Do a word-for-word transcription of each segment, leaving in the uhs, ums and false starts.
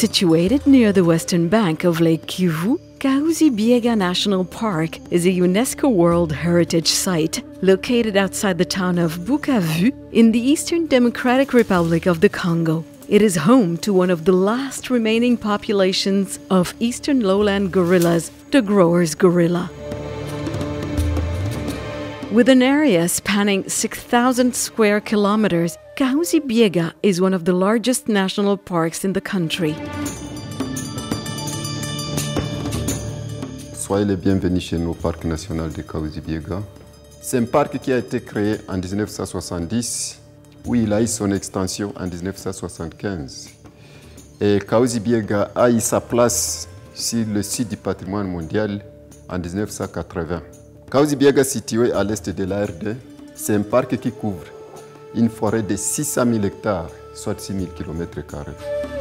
Situated near the western bank of Lake Kivu, Kahuzi Biega National Park is a UNESCO World Heritage Site located outside the town of Bukavu in the Eastern Democratic Republic of the Congo. It is home to one of the last remaining populations of eastern lowland gorillas, the Grower's gorilla. With an area spanning six thousand square kilometers, Kahuzi Biega is one of the largest national parks in the country. Soyez les bienvenus chez nous au Parc national de Kahuzi Biega. C'est un parc qui a été créé en mille neuf cent soixante-dix, où il a eu son extension en mille neuf cent soixante-quinze. Et Kahuzi Biega a eu sa place sur le site du patrimoine mondial en mille neuf cent quatre-vingts. Kahuzi Biega, situé à l'est de l'A R D, c'est un parc qui couvre une forêt de six cent mille hectares, soit six mille kilomètres carrés.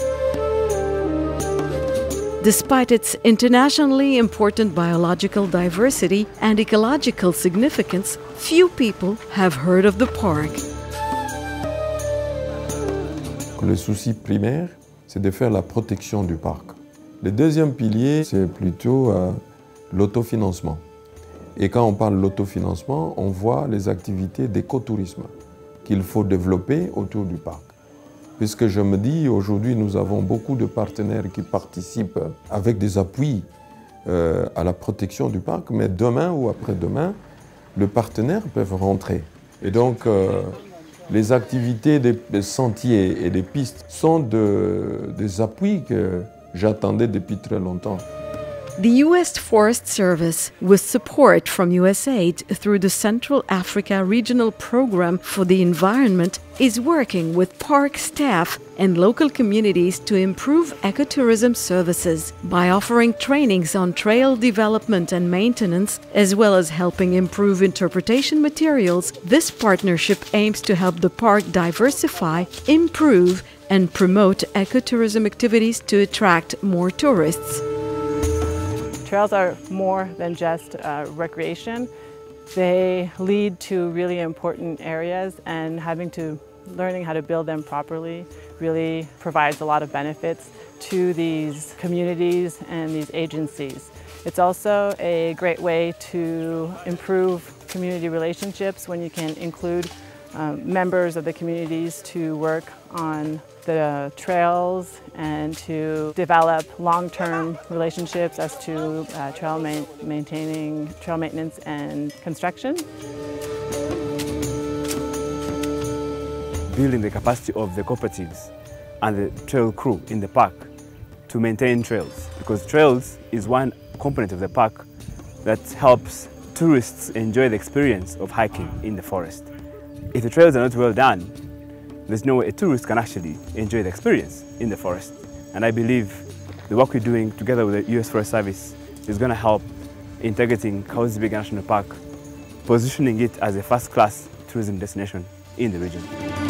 Despite its internationally important biological diversity and ecological significance, few people have heard of the park. Le souci primaire, c'est de faire la protection du parc. Le deuxième pilier, c'est plutôt euh, l'autofinancement. Et quand on parle de l'autofinancement, on voit les activités d'écotourisme qu'il faut développer autour du parc. Puisque je me dis, aujourd'hui, nous avons beaucoup de partenaires qui participent avec des appuis euh, à la protection du parc, mais demain ou après-demain, les partenaires peuvent rentrer. Et donc, euh, les activités des, des sentiers et des pistes sont de, des appuis que j'attendais depuis très longtemps. The U S Forest Service, with support from U S A I D through the Central Africa Regional Program for the Environment, is working with park staff and local communities to improve ecotourism services by offering trainings on trail development and maintenance, as well as helping improve interpretation materials. This partnership aims to help the park diversify, improve, and promote ecotourism activities to attract more tourists. Trails are more than just uh, recreation. They lead to really important areas, and having to learning how to build them properly really provides a lot of benefits to these communities and these agencies. It's also a great way to improve community relationships when you can include um, members of the communities to work on the trails and to develop long-term relationships as to uh, trail ma maintaining, trail maintenance and construction. Building the capacity of the cooperatives and the trail crew in the park to maintain trails, because trails is one component of the park that helps tourists enjoy the experience of hiking in the forest. If the trails are not well done, there's no way a tourist can actually enjoy the experience in the forest. And I believe the work we're doing together with the U S Forest Service is going to help integrating Kahuzi Biega National Park, positioning it as a first-class tourism destination in the region.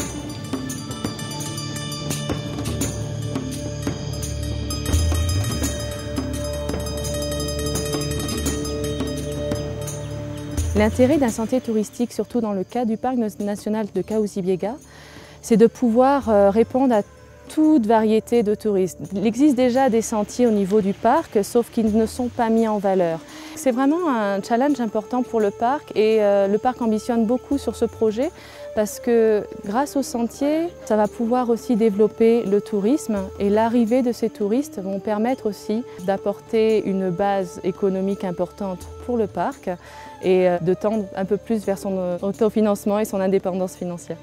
L'intérêt d'un sentier touristique, surtout dans le cas du parc national de Kahuzi Biega, c'est de pouvoir répondre à toute variété de touristes. Il existe déjà des sentiers au niveau du parc, sauf qu'ils ne sont pas mis en valeur. C'est vraiment un challenge important pour le parc, et le parc ambitionne beaucoup sur ce projet parce que grâce aux sentiers, ça va pouvoir aussi développer le tourisme, et l'arrivée de ces touristes vont permettre aussi d'apporter une base économique importante pour le parc et de tendre un peu plus vers son autofinancement et son indépendance financière.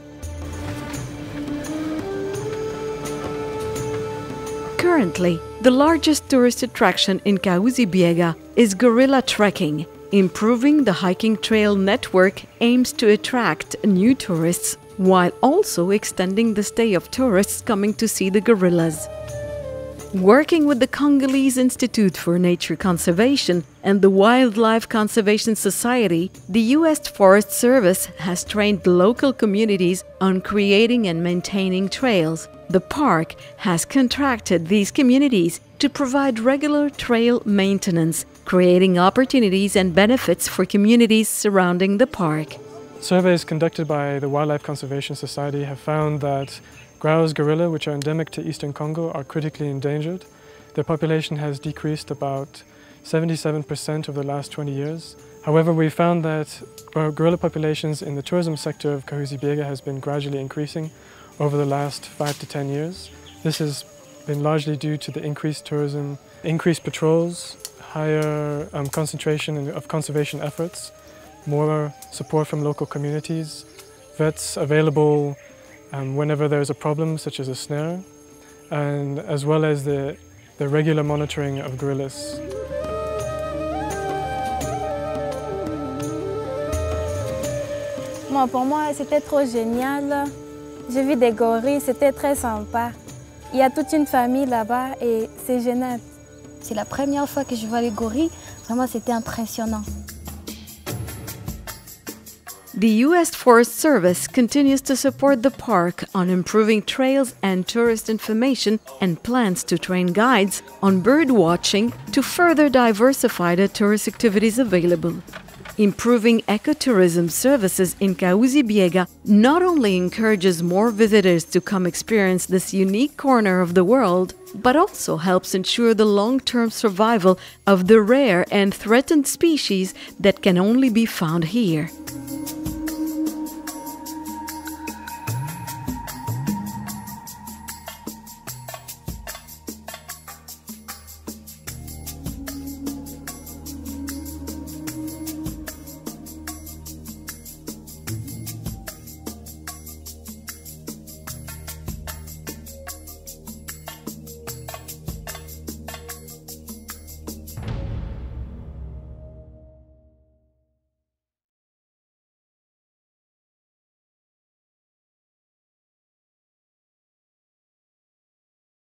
Currently, the largest tourist attraction in Kahuzi Biega is gorilla trekking. Improving the hiking trail network aims to attract new tourists, while also extending the stay of tourists coming to see the gorillas. Working with the Congolese Institute for Nature Conservation and the Wildlife Conservation Society, the U S Forest Service has trained local communities on creating and maintaining trails. The park has contracted these communities to provide regular trail maintenance, creating opportunities and benefits for communities surrounding the park. Surveys conducted by the Wildlife Conservation Society have found that Grau's gorilla, which are endemic to eastern Congo, are critically endangered. Their population has decreased about seventy-seven percent over the last twenty years. However, we found that gorilla populations in the tourism sector of Kahuzi Biega has been gradually increasing over the last five to ten years. This has been largely due to the increased tourism, increased patrols, higher um, concentration of conservation efforts, more support from local communities, vets available um, whenever there's a problem, such as a snare, and as well as the, the regular monitoring of gorillas. Bon, pour moi, c'était trop génial. J'ai vu des gorilles, c'était très sympa. Il y a toute une famille là-bas et c'est génial. C'est la première fois que je vois les gorilles. Vraiment, c'était impressionnant. The U S Forest Service continues to support the park on improving trails and tourist information and plans to train guides on bird watching to further diversify the tourist activities available. Improving ecotourism services in Kahuzi Biega not only encourages more visitors to come experience this unique corner of the world, but also helps ensure the long-term survival of the rare and threatened species that can only be found here.